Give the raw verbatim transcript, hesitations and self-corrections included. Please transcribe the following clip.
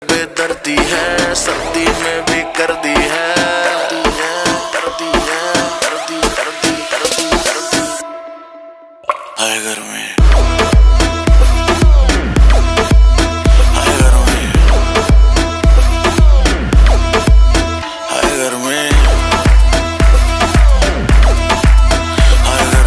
बेदर्दी है, सर्दी में भी कर दी है, कर दी है, कर दी है, कर दी, कर दी, कर दी, कर दी। हाय घर में